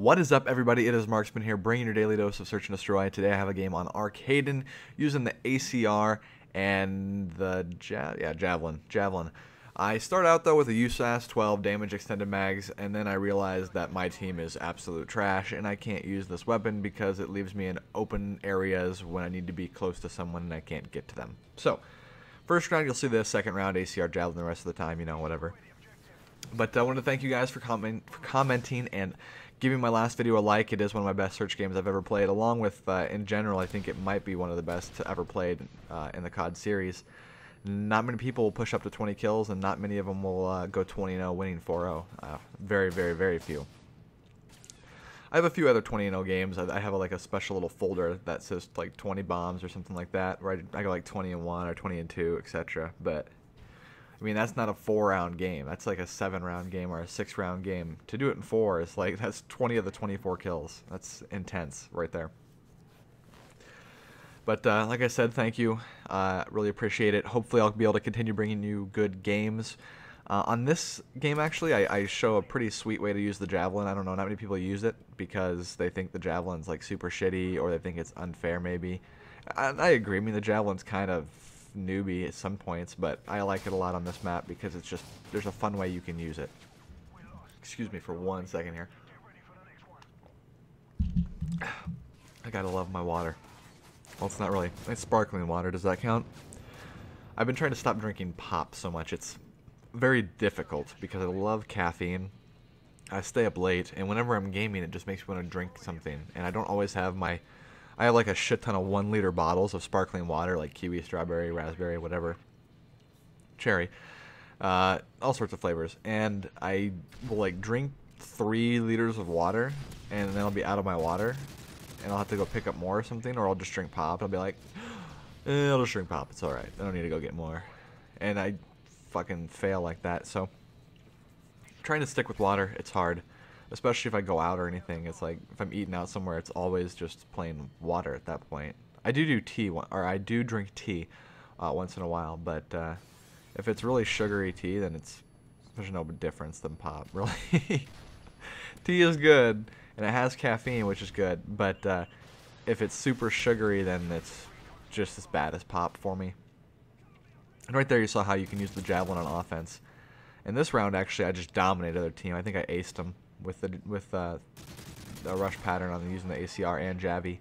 What is up, everybody? It is Marksman here, bringing your daily dose of Search and Destroy. Today I have a game on Arcaden using the ACR and the Javelin. I start out though with a USAS 12 damage extended mags, and then I realized that my team is absolute trash and I can't use this weapon because it leaves me in open areas when I need to be close to someone and I can't get to them. So, first round you'll see this, second round ACR Javelin, the rest of the time, you know, whatever. But I want to thank you guys for commenting and giving my last video a like. It is one of my best search games I've ever played, along with, in general, I think it might be one of the best ever played in the COD series. Not many people will push up to 20 kills, and not many of them will go 20-0, winning 4-0. Very, very, very few. I have a few other 20-0 games. I have like a special little folder that says like 20 bombs or something like that, where I go like 20-1 or 20-2, etc. But I mean, that's not a 4-round game. That's like a 7-round game or a 6-round game. To do it in 4 is like, that's 20 of the 24 kills. That's intense right there. But like I said, thank you. Really appreciate it. Hopefully I'll be able to continue bringing you good games. On this game, actually, I show a pretty sweet way to use the Javelin. I don't know, not many people use it because they think the Javelin's like super shitty, or they think it's unfair maybe. I agree. I mean, the Javelin's kind of newbie at some points, but I like it a lot on this map because it's just, there's a fun way you can use it. Excuse me for 1 second here. I gotta love my water. Well, it's not really, it's sparkling water. Does that count? I've been trying to stop drinking pop so much. It's very difficult because I love caffeine. I stay up late, and whenever I'm gaming, it just makes me want to drink something, and I don't always have my, I have like a shit ton of 1-liter bottles of sparkling water, like kiwi, strawberry, raspberry, whatever, cherry, all sorts of flavors. And I will like drink 3 liters of water, and then I'll be out of my water, and I'll have to go pick up more or something, or I'll just drink pop. I'll be like, I'll just drink pop. It's all right. I don't need to go get more. And I fucking fail like that. So trying to stick with water, it's hard. Especially if I go out or anything, it's like if I'm eating out somewhere, it's always just plain water at that point. I do tea, or I do drink tea once in a while, but if it's really sugary tea, then there's no difference than pop, really. Tea is good, and it has caffeine, which is good, but if it's super sugary, then it's just as bad as pop for me. And right there you saw how you can use the Javelin on offense. In this round, actually, I just dominated their team. I think I aced them with the rush pattern on using the ACR and Javi.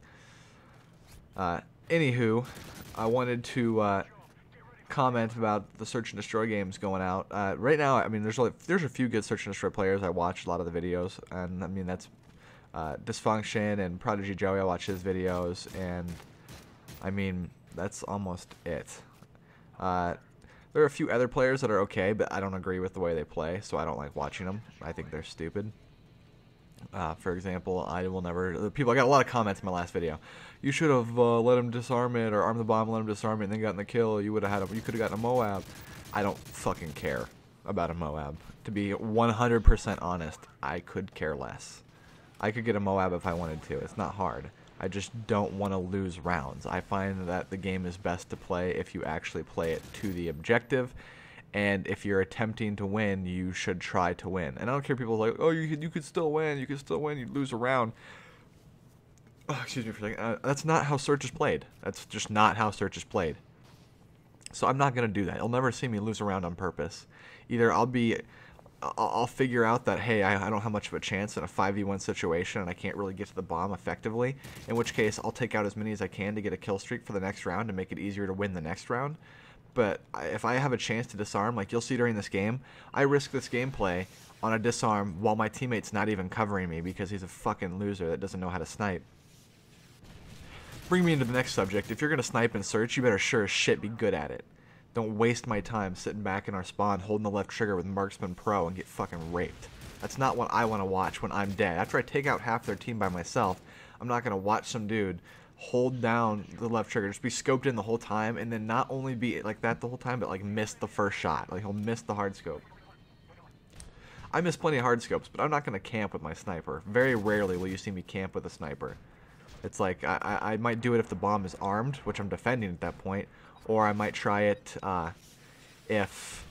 Anywho, I wanted to comment about the Search and Destroy games going out. Right now, I mean, there's a few good Search and Destroy players. I watch a lot of the videos, and I mean that's Dysfunction and Prodigy Joey. I watch his videos, and I mean that's almost it. There are a few other players that are okay, but I don't agree with the way they play, so I don't like watching them. I think they're stupid. For example, I got a lot of comments in my last video. You should have let him disarm it, or arm the bomb, let him disarm it, and then gotten the kill. You could have gotten a Moab. I don't fucking care about a Moab. To be 100% honest, I could care less. I could get a Moab if I wanted to. It's not hard. I just don't want to lose rounds. I find that the game is best to play if you actually play it to the objective. And if you're attempting to win, you should try to win. And I don't care if people are like, oh, you could still win, you'd lose a round. Oh, excuse me for a second. That's not how Search is played. That's just not how Search is played. So I'm not going to do that. You'll never see me lose a round on purpose. Either I'll figure out that, hey, I don't have much of a chance in a 5v1 situation and I can't really get to the bomb effectively, in which case I'll take out as many as I can to get a kill streak for the next round to make it easier to win the next round. But if I have a chance to disarm, like you'll see during this game, I risk this gameplay on a disarm while my teammate's not even covering me because he's a fucking loser that doesn't know how to snipe. Bring me into the next subject. If you're going to snipe and search, you better sure as shit be good at it. Don't waste my time sitting back in our spawn holding the left trigger with Marksman Pro and get fucking raped. That's not what I want to watch when I'm dead. After I take out half their team by myself, I'm not going to watch some dude hold down the left trigger, just be scoped in the whole time, and then not only be like that the whole time, but like miss the first shot. Like he'll miss the hard scope. I miss plenty of hard scopes, but I'm not going to camp with my sniper. Very rarely will you see me camp with a sniper. It's like I might do it if the bomb is armed, which I'm defending at that point, or I might try it if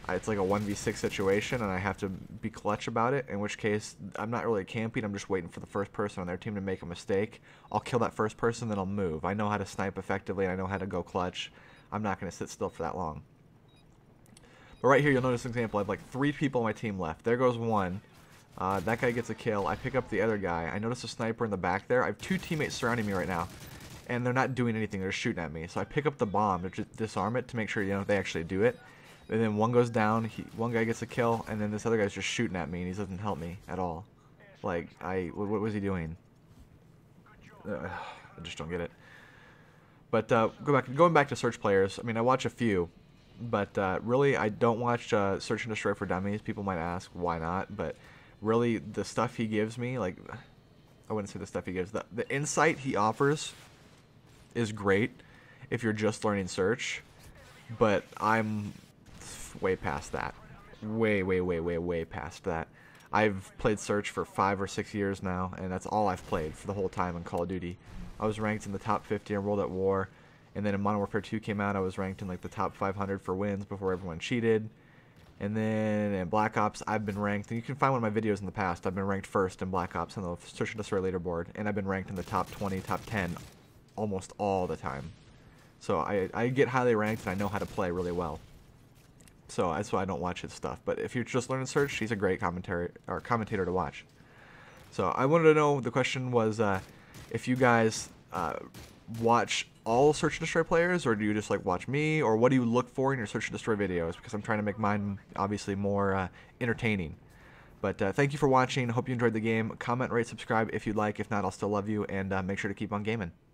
it's like a 1v6 situation, and I have to be clutch about it, in which case I'm not really camping. I'm just waiting for the first person on their team to make a mistake. I'll kill that first person, then I'll move. I know how to snipe effectively, and I know how to go clutch. I'm not going to sit still for that long. But right here, you'll notice an example. I have like 3 people on my team left. There goes one. That guy gets a kill. I pick up the other guy. I notice a sniper in the back there. I have 2 teammates surrounding me right now, and they're not doing anything. They're shooting at me. So I pick up the bomb to just disarm it to make sure they actually do it. And then one goes down. One guy gets a kill, and then this other guy's just shooting at me, and he doesn't help me at all. Like, what was he doing? I just don't get it. But going back to search players. I mean, I watch a few, but really I don't watch Search and Destroy for Dummies. People might ask why not, but really the stuff he gives me, like, I wouldn't say the stuff he gives. The insight he offers is great if you're just learning search, but I'm way past that. Way past that. I've played search for 5 or 6 years now, and that's all I've played for the whole time in Call of Duty. I was ranked in the top 50 in World at War, and then in Modern Warfare 2 came out, I was ranked in like the top 500 for wins before everyone cheated. And then in Black Ops, I've been ranked, and you can find one of my videos in the past, I've been ranked first in Black Ops on the Search and Destroy leaderboard, and I've been ranked in the top 20, top 10 almost all the time. So I get highly ranked, and I know how to play really well. So that's why I don't watch his stuff. But if you're just learning search, he's a great commentator to watch. So I wanted to know, the question was if you guys watch all Search and Destroy players, or do you just like watch me, or what do you look for in your Search and Destroy videos? Because I'm trying to make mine obviously more entertaining. But thank you for watching. Hope you enjoyed the game. Comment, rate, subscribe if you'd like. If not, I'll still love you, and make sure to keep on gaming.